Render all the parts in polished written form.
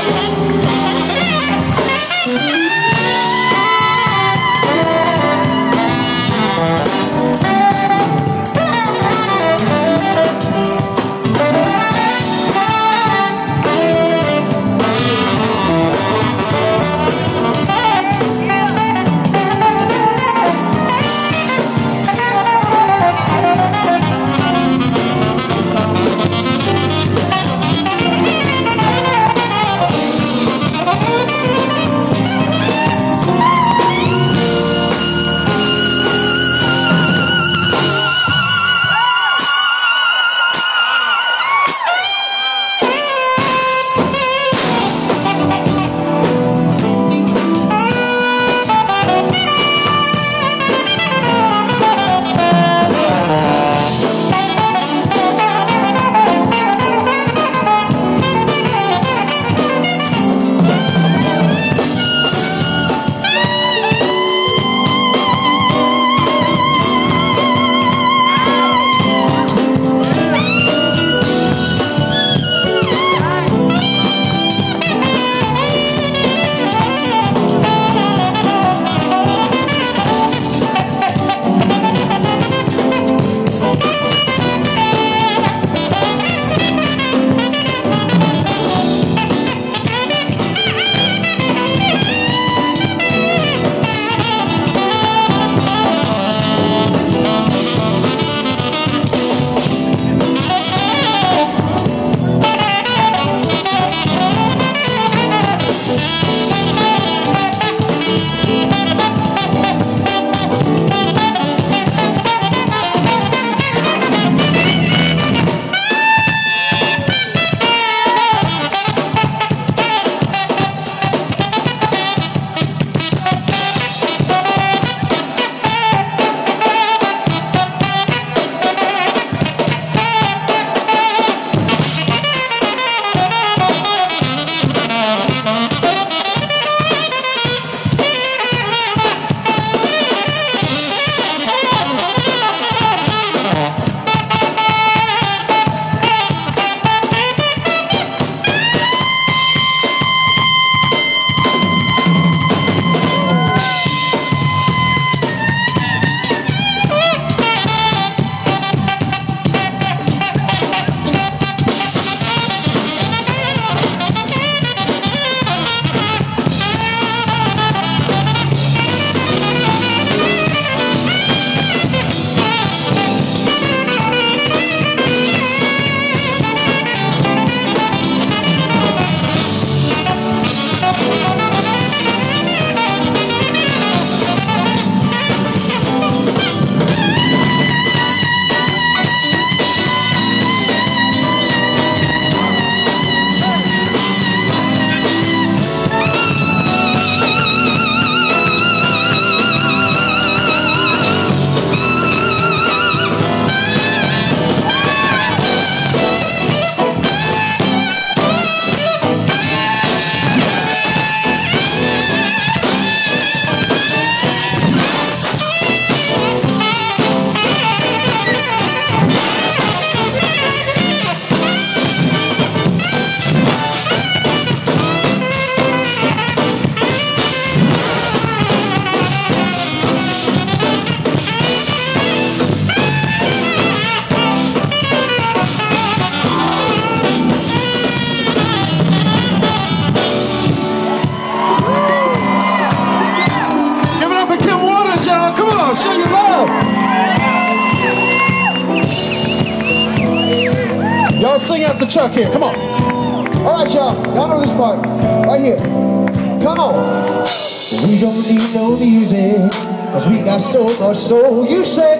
Y'all sing after Chuck here, come on. All right, y'all know this part, right here. Come on. We don't need no music, cause we got so much soul. You say.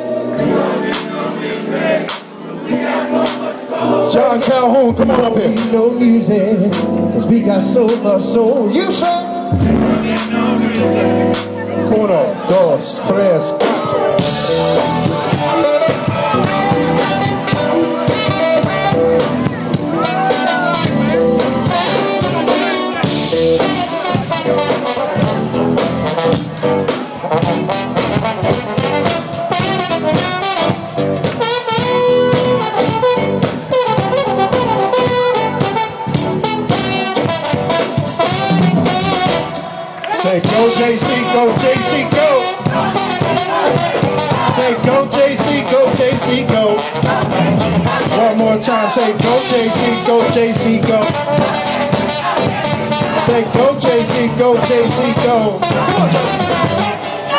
John Calhoun, come on up here. We don't need no music, cause we got so much soul. You say. 1, 2, 3, 4. Say go JC, go JC, go. Say go JC, go JC, go. One more time, say go JC, go JC, go. Say go JC, go JC, go. Come on,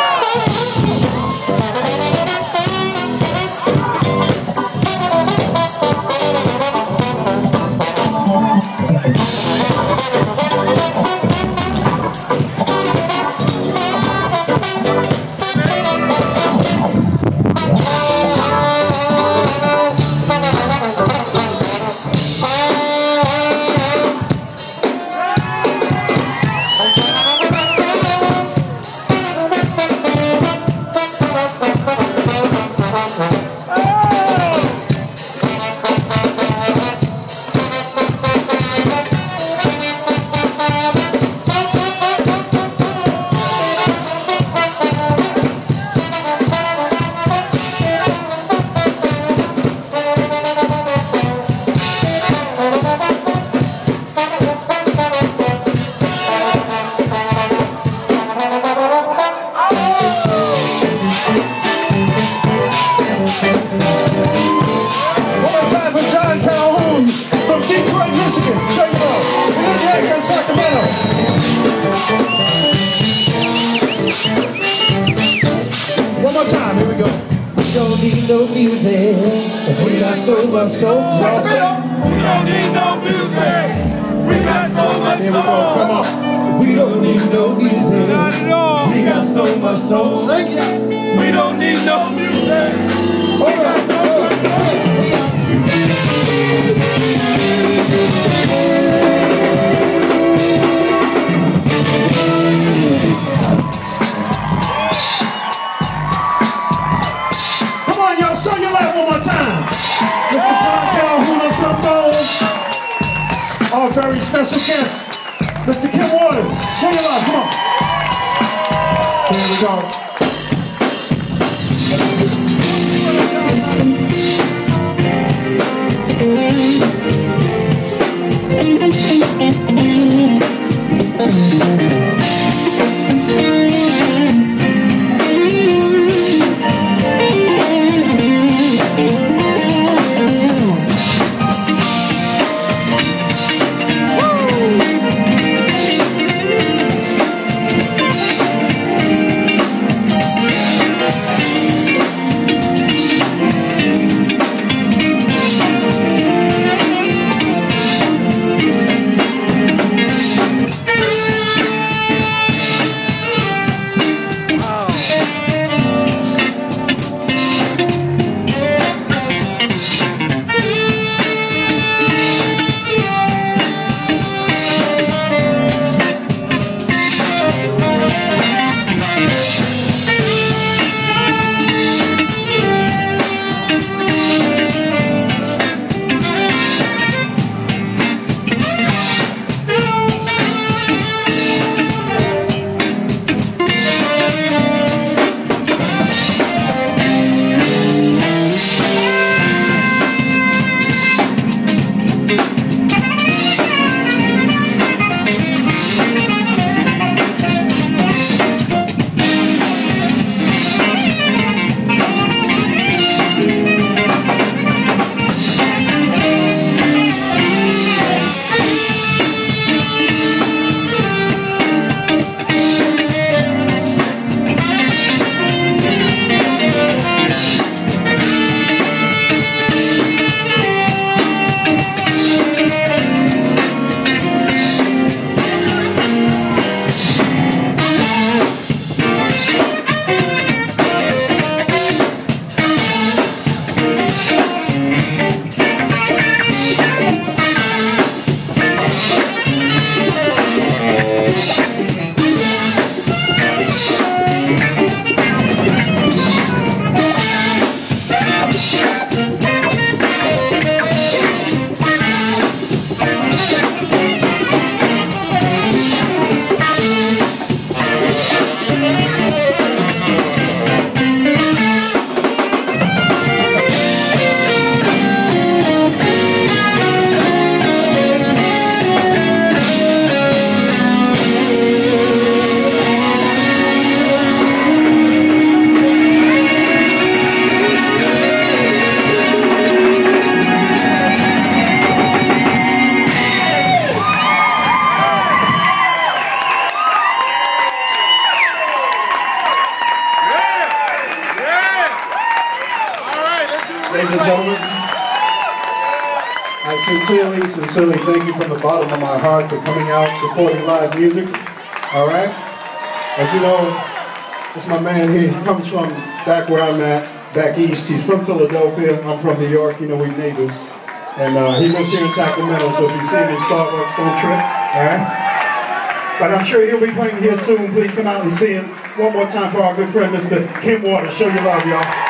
no music. We got so much soul. We don't need no music. We got so much soul. Come on. We don't need no music. Not at all. We got so much soul. We don't need no music. All right. Our very special guest, Mr. Kim Waters. Show your love, come on. Here we go. sincerely thank you from the bottom of my heart for coming out, supporting live music. All right? As you know, it's my man here. He comes from back where I'm at, back east. He's from Philadelphia. I'm from New York. You know, we're neighbors. And he lives here in Sacramento, so if you see him in Starbucks, don't trip. All right? But I'm sure he'll be playing here soon. Please come out and see him. One more time for our good friend, Mr. Kim Waters. Show your love, y'all.